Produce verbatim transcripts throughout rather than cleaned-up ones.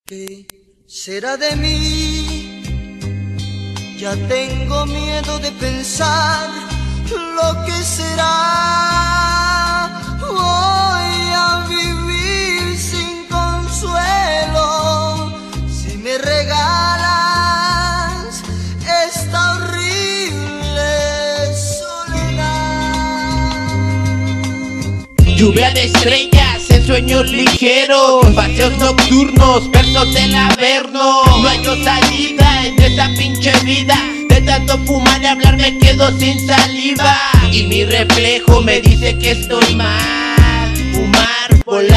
¿Qué será de mí? Ya tengo miedo de pensar lo que será. Voy a vivir sin consuelo si me regalas esta horrible soledad. Lluvia de estrellas en sueños ligeros, paseos nocturnos, versos del averno. No hay salida en esta pinche vida, de tanto fumar y hablar me quedo sin saliva. Y mi reflejo me dice que estoy mal. Fumar, volar,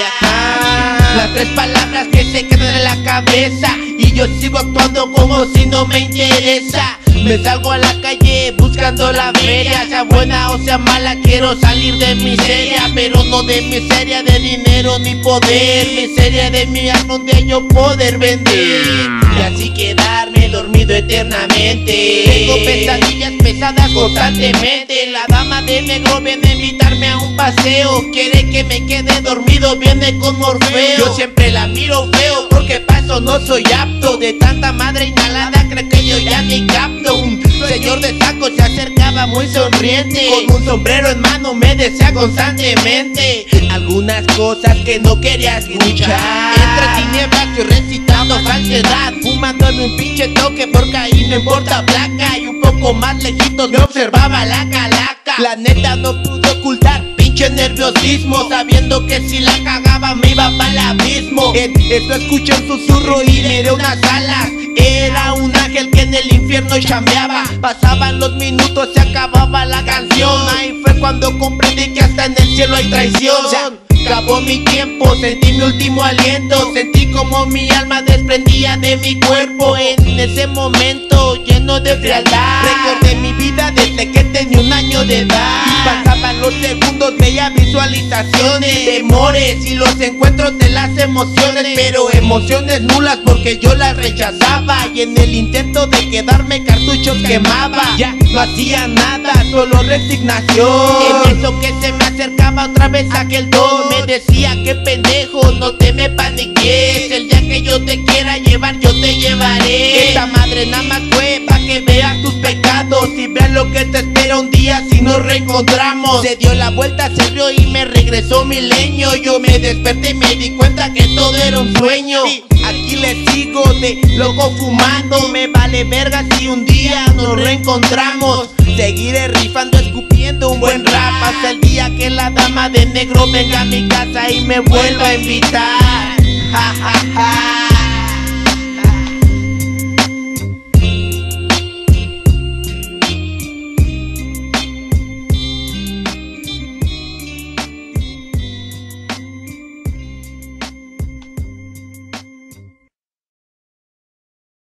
viajar, las tres palabras que se quedan en la cabeza, y yo sigo actuando como si no me interesa. Me salgo a la calle buscando la feria, sea buena o sea mala, quiero salir de miseria, pero no de miseria de dinero ni poder, miseria de mi alma donde yo poder vender y así quedarme dormido eternamente. Tengo pesadillas pesadas constantemente. La dama de negro viene a invitarme a un paseo, quiere que me quede dormido, viene con Morfeo. Yo siempre la miro feo porque pa' eso no soy apto. De tanta madre inhalada creo que yo ya ni capto. Un señor de tacos se acercaba muy sonriente, con un sombrero en mano me desea constantemente algunas cosas que no quería escuchar. Entre tinieblas yo recitando falsedad, fumándome un pinche toque porque ahí no importa placa. Y un poco más lejitos me observaba la calaca. La neta no pude ocultar pinche nerviosismo, sabiendo que si la cagaba me iba para el abismo. En eso escuché un susurro y miré unas alas. Era un ángel que en el infierno chambeaba. Pasaban los minutos, se acababa la canción. Ahí fue cuando comprendí que hasta en el cielo hay traición. Acabó mi tiempo, sentí mi último aliento, sentí como mi alma desprendía de mi cuerpo. En ese momento lleno de frialdad recordé mi vida desde que tenía un año de edad. Y pasaban los segundos, veía visualizaciones, temores y los encuentros de las emociones, pero emociones nulas porque yo las rechazaba. Y en el intento de quedarme cartuchos quemaba. Ya no hacía nada, solo resignación. En eso que se me acercaba otra vez aquel don, me decía que pendejo, no te me paniques, el día que yo te quiera llevar yo te llevaré. Esta madre nada más fue pa' que veas tus pecados y veas lo que te espera un día si nos reencontramos. Se dio la vuelta, se rió y me regresó mi leño. Yo me desperté y me di cuenta que todo era un sueño. Y aquí le sigo de loco fumando, me vale verga si un día nos reencontramos. Seguiré rifando, escupiendo un buen rap hasta el día que la dama de negro venga a mi casa y me vuelva a invitar. Ja, ja, ja.